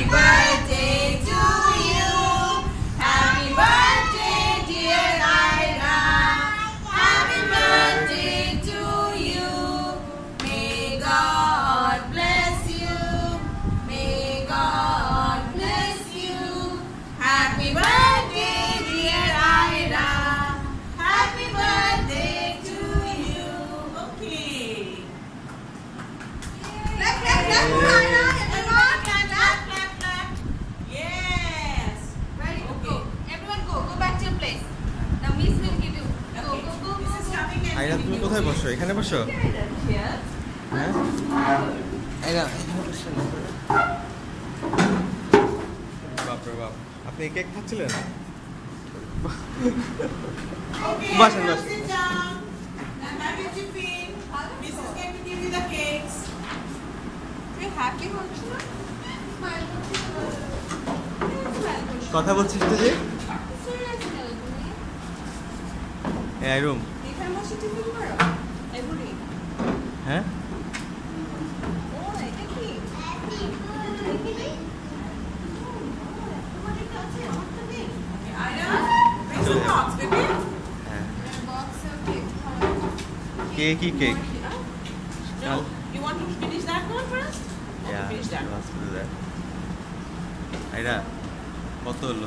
Happy birthday to you. Happy birthday, dear Ayra. Happy birthday to you. May God bless you. May God bless you. Happy birthday, dear Ayra. Happy birthday to you. Okay. Clap, clap, clap for Ayra. Everyone, clap, clap, clap, clap. Yes. Ready? Okay. Everyone go. Go back to your place. Now Miss will give you. Go, go, go, go. This is coming and Ayra তুমি কোথায় বসো? এখানে বসো? Here. হ্যাঁ? আয়রা এখানে বসো না। বাপ রে বাপ। আপনি কেক খাচ্ছিলেন? Okay, Button, now button. sit down and have your tiffin. Miss is going to give you the cakes. You're happy, aren't you? Smile. কথা বলছিস তো যে? এই রুম। এখানে বসে টিফিন করো? এগুলি? হ্যাঁ? ও, এটা কি? তোমার এটা আছে? আমারটা নেই? Okay, Ayra, where's the box, baby? হ্যাঁ। Box of cake. Cakey cake. No, you want to finish that one first? Okay, Yeah, finish that one. let's do that. Ayra কত হলো?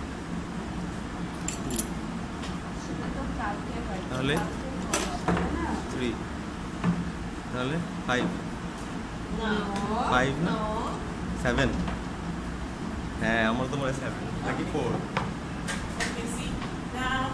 তাহলে 3 তাহলে 5 No. 5 না? No. 7 হ্যাঁ আমার তো মনে হয় 7 নাকি 4 Okay, see. Now